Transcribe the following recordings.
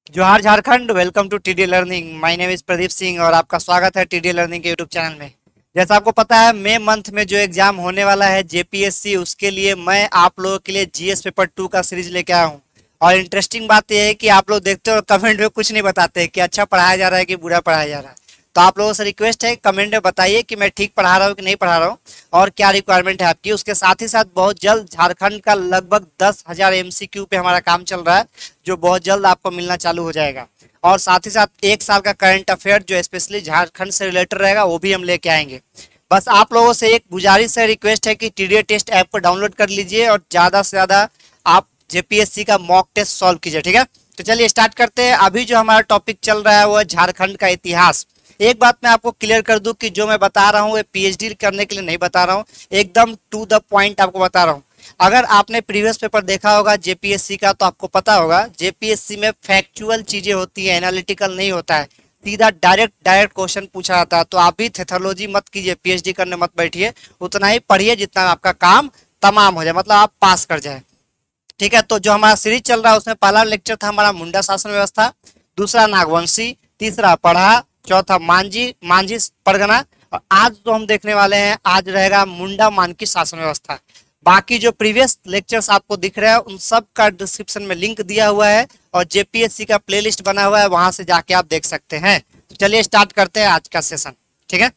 जोहार Jharkhand. Welcome to TD learning. My name is Pradeep Singh और आपका स्वागत है टीडी लर्निंग के यूट्यूब चैनल में। जैसा आपको पता है, मई मंथ में जो एग्जाम होने वाला है जेपीएससी, उसके लिए मैं आप लोगों के लिए जीएस पेपर 2 का सीरीज लेके आया हूँ। और इंटरेस्टिंग बात यह है कि आप लोग देखते हो और कमेंट में कुछ नहीं बताते कि अच्छा पढ़ाया जा रहा है कि बुरा पढ़ाया जा रहा है। तो आप लोगों से रिक्वेस्ट है, कमेंट में बताइए कि मैं ठीक पढ़ा रहा हूँ कि नहीं पढ़ा रहा हूँ और क्या रिक्वायरमेंट है आपकी। उसके साथ ही साथ बहुत जल्द झारखंड का लगभग 10,000 एमसीक्यू पे हमारा काम चल रहा है, जो बहुत जल्द आपको मिलना चालू हो जाएगा। और साथ ही साथ 1 साल का करंट अफेयर जो स्पेशली झारखंड से रिलेटेड रहेगा वो भी हम लेके आएंगे। बस आप लोगों से एक गुजारिश है, रिक्वेस्ट है कि टीडीए टेस्ट ऐप को डाउनलोड कर लीजिए और ज़्यादा से ज़्यादा आप जेपीएससी का मॉक टेस्ट सॉल्व कीजिए। ठीक है, तो चलिए स्टार्ट करते हैं। अभी जो हमारा टॉपिक चल रहा है वो है झारखंड का इतिहास। एक बात मैं आपको क्लियर कर दूं कि जो मैं बता रहा हूँ ये पीएचडी करने के लिए नहीं बता रहा हूँ, एकदम टू द पॉइंट आपको बता रहा हूँ। अगर आपने प्रीवियस पेपर देखा होगा जेपीएससी का तो आपको पता होगा जेपीएससी में फैक्चुअल चीजें होती है, एनालिटिकल नहीं होता है, सीधा डायरेक्ट क्वेश्चन पूछा जाता है। तो आप भी थेथोलॉजी मत कीजिए, पीएचडी करने मत बैठिए, उतना ही पढ़िए जितना आपका काम तमाम हो जाए, मतलब आप पास कर जाए। ठीक है, तो जो हमारा सीरीज चल रहा है उसमें पहला लेक्चर था हमारा मुंडा शासन व्यवस्था, दूसरा नागवंशी, तीसरा पढ़ा, चौथा मांझी मांझी परगना, और आज जो हम देखने वाले हैं आज रहेगा मुंडा मानकी शासन व्यवस्था। बाकी जो प्रीवियस लेक्चर्स आपको दिख रहे हैं उन सब का डिस्क्रिप्शन में लिंक दिया हुआ है और जेपीएससी का प्लेलिस्ट बना हुआ है, वहां से जाके आप देख सकते हैं। तो चलिए स्टार्ट करते हैं आज का सेशन। ठीक है,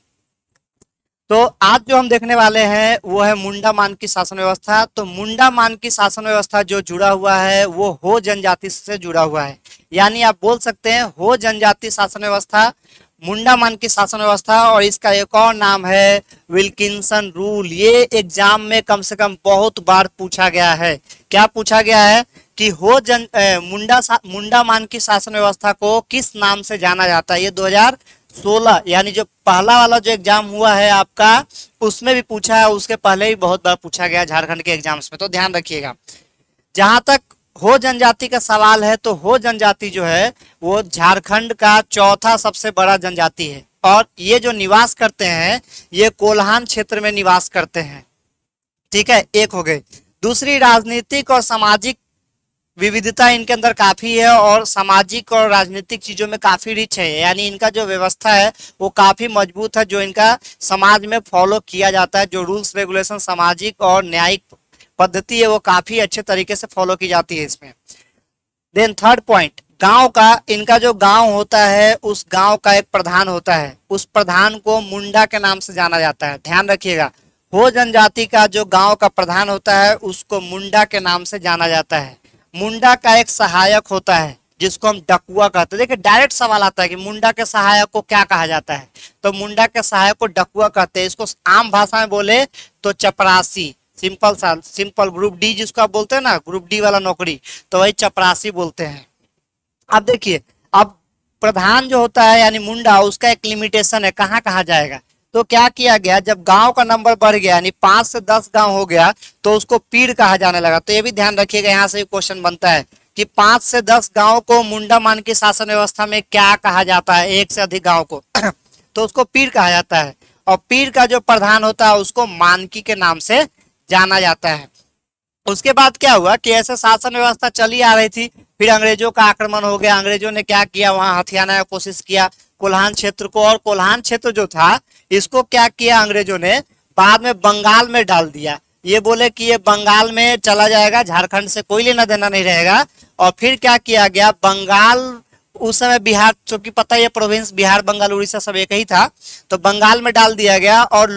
तो आज जो हम देखने वाले हैं वो है मुंडा मान की शासन व्यवस्था। तो मुंडा मान की शासन व्यवस्था जो जुड़ा हुआ है वो हो जनजाति से जुड़ा हुआ है, यानी आप बोल सकते हैं हो जनजाति शासन व्यवस्था, मुंडा मान की शासन व्यवस्था। और इसका एक और नाम है विल्किंसन रूल। ये एग्जाम में कम से कम बहुत बार पूछा गया है। क्या पूछा गया है कि मुंडा मान की शासन व्यवस्था को किस नाम से जाना जाता है। ये 2016 यानी जो पहला वाला जो एग्जाम हुआ है आपका उसमें भी पूछा है, उसके पहले भी बहुत बार पूछा गया झारखंड के एग्जाम्स में, तो ध्यान रखिएगा। जहां तक हो जनजाति का सवाल है तो हो जनजाति जो है वो झारखंड का चौथा सबसे बड़ा जनजाति है और ये जो निवास करते हैं ये कोल्हान क्षेत्र में निवास करते हैं। ठीक है, एक हो गई। दूसरी, राजनीतिक और सामाजिक विविधता इनके अंदर काफी है और सामाजिक और राजनीतिक चीजों में काफी रिच है, यानी इनका जो व्यवस्था है वो काफी मजबूत है, जो इनका समाज में फॉलो किया जाता है, जो रूल्स रेगुलेशन सामाजिक और न्यायिक पद्धति है वो काफी अच्छे तरीके से फॉलो की जाती है इसमें। देन थर्ड पॉइंट, गांव का, इनका जो गांव होता है उस गांव का एक प्रधान होता है, उस प्रधान को मुंडा के नाम से जाना जाता है। ध्यान रखिएगा, हो जनजाति का जो गांव का प्रधान होता है उसको मुंडा के नाम से जाना जाता है। मुंडा का एक सहायक होता है जिसको हम डकुआ कहते हैं। देखिए डायरेक्ट सवाल आता है कि मुंडा के सहायक को क्या कहा जाता है, तो मुंडा के सहायक को डकुआ कहते हैं। इसको आम भाषा में बोले तो चपरासी, सिंपल ग्रुप डी जिसको आप बोलते हैं ना, ग्रुप डी वाला नौकरी, तो वही चपरासी बोलते हैं। अब देखिए, अब प्रधान जो होता है यानी मुंडा, उसका एक लिमिटेशन है कहाँ कहाँ जाएगा। तो क्या किया गया, जब गांव का नंबर बढ़ गया यानी 5 से 10 गांव हो गया तो उसको पीर कहा जाने लगा। तो ये भी ध्यान रखिएगा, यहाँ से क्वेश्चन बनता है कि 5 से 10 गांव को मुंडा मान की शासन व्यवस्था में क्या कहा जाता है, एक से अधिक गांव को तो उसको पीर कहा जाता है। और पीर का जो प्रधान होता है उसको मानकी के नाम से जाना जाता है। उसके बाद क्या हुआ कि ऐसे शासन व्यवस्था चली आ रही थी, फिर अंग्रेजों का आक्रमण हो गया। अंग्रेजों ने क्या किया, वहां हथियाने का कोशिश किया कोल्हान क्षेत्र को, और कोल्हान क्षेत्र जो था इसको क्या किया अंग्रेजों ने, बाद में बंगाल में डाल दिया। ये बोले कि ये बंगाल में चला जाएगा, झारखंड से कोई लेना देना नहीं रहेगा। और फिर क्या किया गया, बंगाल उस समय बिहार, चूंकि पता है प्रोविंस बिहार बंगाल उड़ीसा सब एक ही था, तो बंगाल में डाल दिया गया। और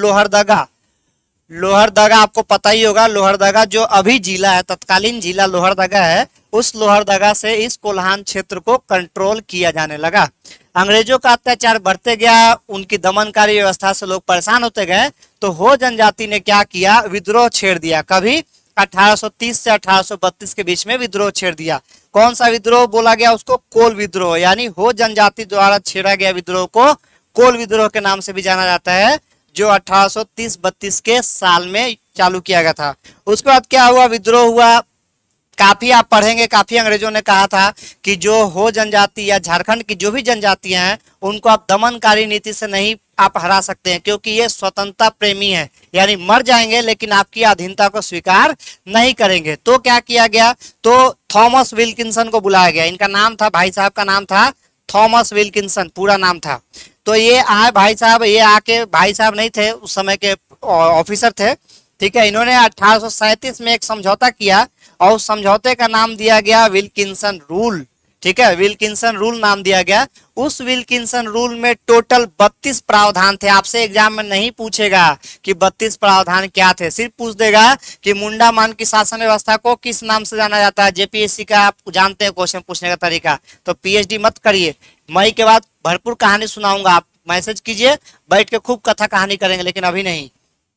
लोहरदगा आपको पता ही होगा, लोहरदगा जो अभी जिला है, तत्कालीन जिला लोहरदगा है, उस लोहरदगा से इस कोल्हान क्षेत्र को कंट्रोल किया जाने लगा। अंग्रेजों का अत्याचार बढ़ते गया, उनकी दमनकारी व्यवस्था से लोग परेशान होते गए, तो हो जनजाति ने क्या किया, विद्रोह छेड़ दिया। कभी 1830 से 1832 के बीच में विद्रोह छेड़ दिया। कौन सा विद्रोह बोला गया उसको, कोल विद्रोह, यानी हो जनजाति द्वारा छेड़ा गया विद्रोह को कोल विद्रोह के नाम से भी जाना जाता है, जो 1830-32 के साल में चालू किया गया था। उसके बाद क्या हुआ, विद्रोह हुआ, काफी आप पढ़ेंगे, काफी अंग्रेजों ने कहा था कि जो हो जनजाति या झारखंड की जो भी जनजातियां हैं उनको आप दमनकारी नीति से नहीं आप हरा सकते हैं, क्योंकि ये स्वतंत्रता प्रेमी है, यानी मर जाएंगे लेकिन आपकी अधीनता को स्वीकार नहीं करेंगे। तो क्या किया गया, तो थॉमस विल्किंसन को बुलाया गया। इनका नाम था, भाई साहब का नाम था थॉमस विल्किंसन, पूरा नाम था। तो ये आए भाई साहब, ये आके, भाई साहब नहीं थे उस समय के, ऑफिसर थे, ठीक है। इन्होंने 1837 में एक समझौता किया और उस समझौते का नाम दिया गया विल्किंसन रूल, ठीक है, विल्किंसन रूल नाम दिया गया। उस विल्किंसन रूल में टोटल 32 प्रावधान थे। आपसे एग्जाम में नहीं पूछेगा कि 32 प्रावधान क्या थे, सिर्फ पूछ देगा कि मुंडा मान की शासन व्यवस्था को किस नाम से जाना जाता है। जेपीएससी का आप जानते हैं क्वेश्चन पूछने का तरीका, तो पीएचडी मत करिए। मई के बाद भरपूर कहानी सुनाऊंगा, आप मैसेज कीजिए, बैठ के खूब कथा कहानी करेंगे, लेकिन अभी नहीं,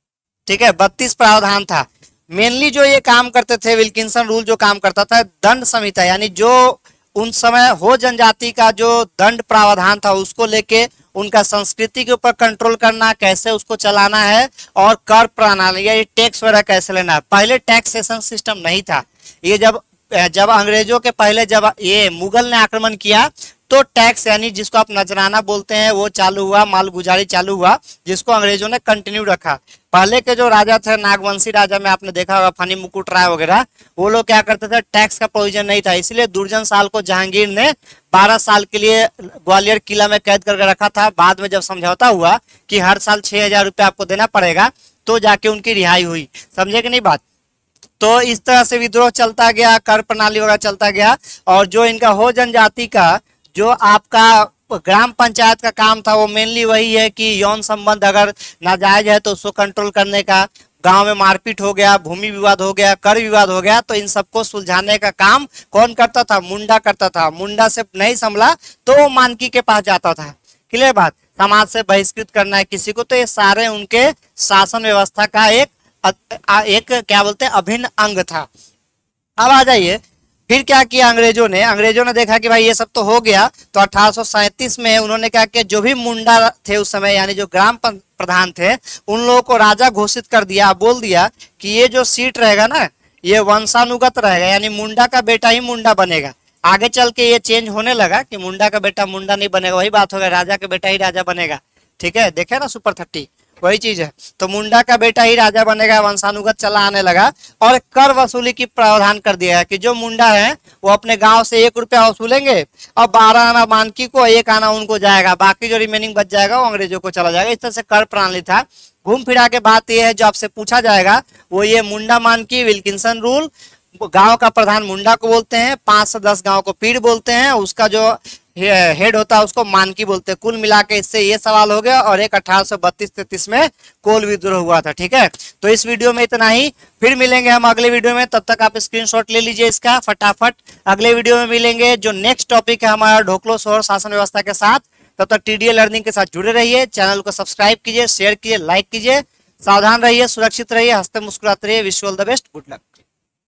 ठीक है। 32 प्रावधान था। मेनली जो ये काम करते थे, विल्किंसन रूल जो काम करता था, दंड संहिता, यानी जो उन समय हो जनजाति का जो दंड प्रावधान था उसको लेके उनका संस्कृति के ऊपर कंट्रोल करना, कैसे उसको चलाना है, और कर प्रणाली या टैक्स वगैरह कैसे लेना है। पहले टैक्सेशन सिस्टम नहीं था। ये जब अंग्रेजों के पहले जब ये मुगल ने आक्रमण किया तो टैक्स यानी जिसको आप नजराना बोलते हैं वो चालू हुआ, मालगुजारी चालू हुआ, जिसको अंग्रेजों ने कंटिन्यू रखा। पहले के जो राजा थे, नागवंशी राजा में आपने देखा होगा, फनी मुकुट राय वगैरह, वो लोग क्या करते थे, टैक्स का प्रोविजन नहीं था, इसलिए दुर्जन साल को जहांगीर ने 12 साल के लिए ग्वालियर किला में कैद करके रखा था। बाद में जब समझौता हुआ कि हर साल 6,000 रुपये आपको देना पड़ेगा, तो जाके उनकी रिहाई हुई। समझे कि नहीं बात। तो इस तरह से विद्रोह चलता गया, कर प्रणाली वगैरह चलता गया। और जो इनका हो जनजाति का जो आपका ग्राम पंचायत का काम था, वो मेनली वही है कि यौन संबंध अगर नाजायज है तो उसको कंट्रोल करने का, गांव में मारपीट हो गया, भूमि विवाद हो गया, कर विवाद हो गया, तो इन सबको सुलझाने का काम कौन करता था, मुंडा करता था। मुंडा से नहीं संभला तो वो मानकी के पास जाता था। क्लियर बात। समाज से बहिष्कृत करना है किसी को, तो ये सारे उनके शासन व्यवस्था का एक क्या बोलते हैं, अभिन्न अंग था। अब आ जाइए, फिर क्या किया अंग्रेजों ने देखा कि भाई ये सब तो हो गया, तो 1837 में उन्होंने क्या किया, जो भी मुंडा थे उस समय, यानी जो ग्राम प्रधान थे, उन लोगों को राजा घोषित कर दिया। बोल दिया कि ये जो सीट रहेगा ना, ये वंशानुगत रहेगा, यानी मुंडा का बेटा ही मुंडा बनेगा। आगे चल के ये चेंज होने लगा कि मुंडा का बेटा मुंडा नहीं बनेगा, वही बात होगा, राजा का बेटा ही राजा बनेगा। ठीक है, देखे ना सुपर 30, वही चीज है। तो मुंडा का बेटा ही राजा बनेगा, वंशानुगत चला आने लगा। और कर वसूली की प्रावधान कर दिया है कि जो मुंडा है वो अपने गांव से 1 रुपया वसूलेंगे और 12 आना मानकी को, 1 आना उनको जाएगा, बाकी जो रिमेनिंग बच जाएगा वो अंग्रेजों को चला जाएगा। इस तरह से कर प्रणाली था। घूम फिरा के बात यह है जो आपसे पूछा जाएगा, वो ये मुंडा मानकी, विल्किंसन रूल, गांव का प्रधान मुंडा को बोलते हैं, 5 से 10 गांव को पीढ़ बोलते हैं, उसका जो हेड होता है उसको मानकी बोलते हैं। कुल मिला के इससे ये सवाल हो गया। और एक 1832-33 में कोल विद्रोह हुआ था। ठीक है, तो इस वीडियो में इतना ही, फिर मिलेंगे हम अगले वीडियो में। तब तक आप स्क्रीनशॉट ले लीजिए इसका फटाफट। अगले वीडियो में मिलेंगे, जो नेक्स्ट टॉपिक है हमारा ढोकलो शोर शासन व्यवस्था के साथ। तब तक टीडीएल लर्निंग के साथ जुड़े रहिए, चैनल को सब्सक्राइब कीजिए, शेयर कीजिए, लाइक कीजिए। सावधान रहिए, सुरक्षित रहिए, हंसते मुस्कुराते रहिए। Wish you all the best, good luck.